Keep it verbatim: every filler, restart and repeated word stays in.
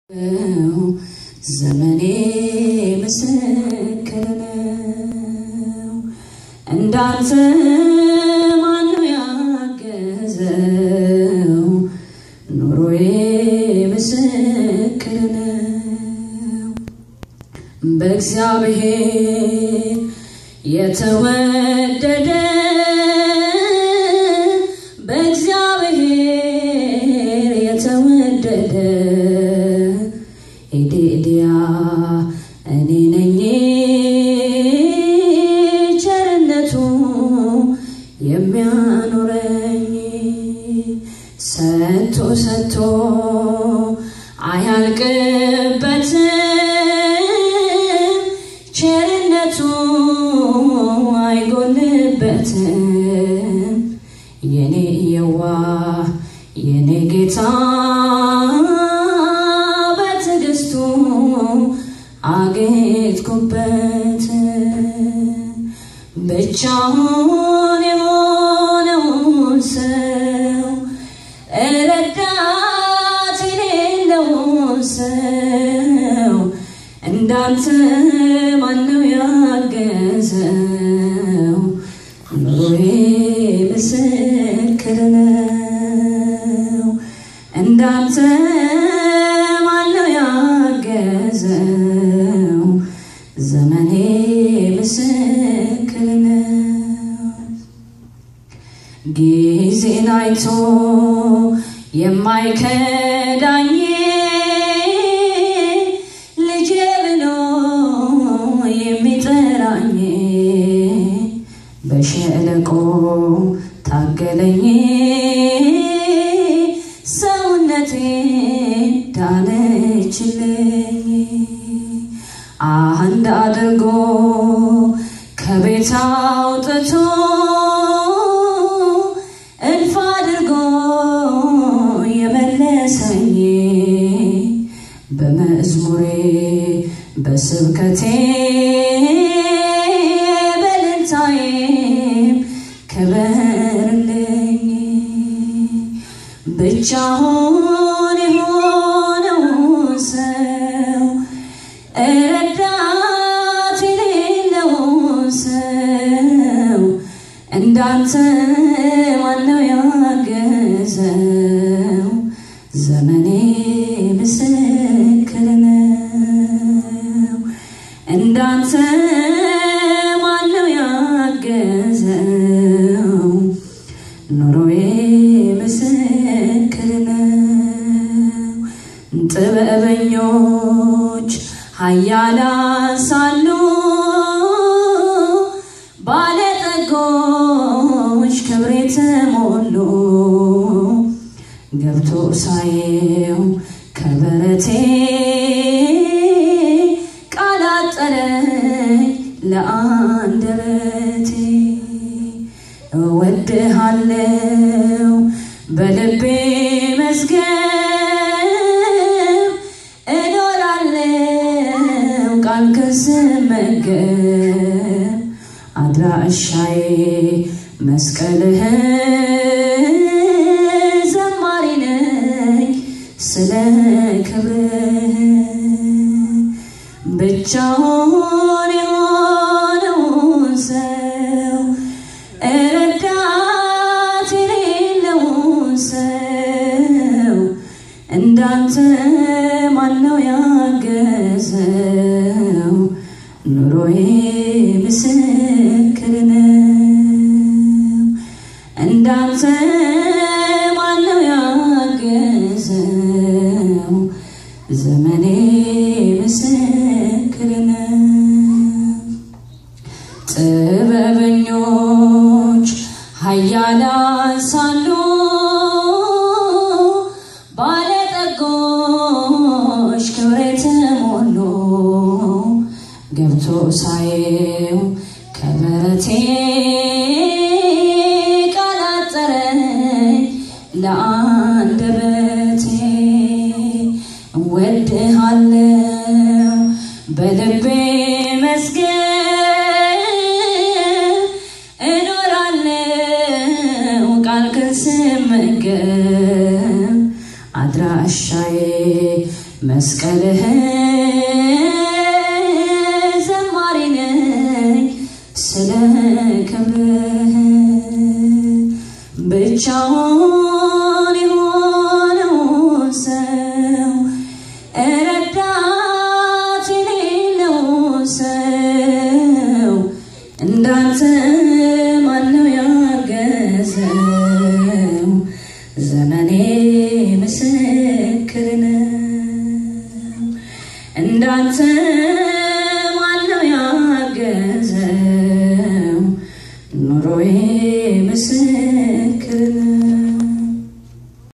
زماني مسكرنا እንዳንተ ማነው ያገዘው ኑሮዬ ምስክር ነው በእግዚአብሔር የተወደደ በእግዚአብሔር የተወደደ ኢዲዲያ እኔ ነኝ የሚያኖረኝ ሰጥቶ ሰጥቶ አያልቅበትም ቸርነቱ አይጎልበትም የኔ የዋ የኔ ጌታ በትዕግስቱ አጌጥኩበት ብቻውን የሆነውን ሰው ረዳት የሌለውን ሰው እንዳንተ ማነው ያገዘው ኑሮዬ ምስክር ነው እንዳንተ ማነው ያገዘው ዘመኔ ምስክር ጊዜን አይቶ የማይከዳኝ ልጄ ብሎ የሚጠራኝ በሸለቆ ታገለኝ ሰውነቴ ዳነችልኝ አንድ አድርጎ ከቤት አውጥቶ እልፍ አድርጎ የመለሰኝ በመዝሙሬ በስብከቴ በልልታዬ ክበርልኝ ብቻውን የሆነውን ሰው ረዳት የሌለውን ሰው እንዳንተ ማነው ያገዘው ዘመኔ ምስክር ነው እንዳንተ ማነው ያገዘው ኑሮዬ ምስክር ነው ጥበበኞች ኃያላን ሳሉ ባለጠጎች ክብር የተሞሉ ገብቶ ሳየው ከበረቴ ቃል አጠረኝ ለአንደበቴ እወድሃለሁ በልቤ መዝገብ እኖራለሁ ቃልህን ስመገብ አድራሻዬ መስቀልህ ዘማሪ ነኝ ስለ ክብርህ ብቻውን የሆነውን ሰው ረዳት የሌለውን ሰው እንዳንተ ማነው ያገዘው ኑሮዬ ምስክር ነው እንዳንተ ማነው ያገዘው ዘመኔ ምስክር ነው ጥበበኞች ኃያላን ሳሉ ባለጠጎች ክብር የተሞሉ ገብቶ ሳየው ከበረቴ ቃል አጠረኝ ለአንደበቴ እወድሃለሁ በልቤ መዝገብ እኖራለሁ ቃልህን ስመገብ አድራሻዬ መስቀልህ ዘማሪ ነኝ ስለ ክብርህ ብቻውን የሆነው ሰው ረዳት የሌለው ሰው እንዳንተ ማነው ያገዘው ዘመኔ ምስክር ነው እንዳንተ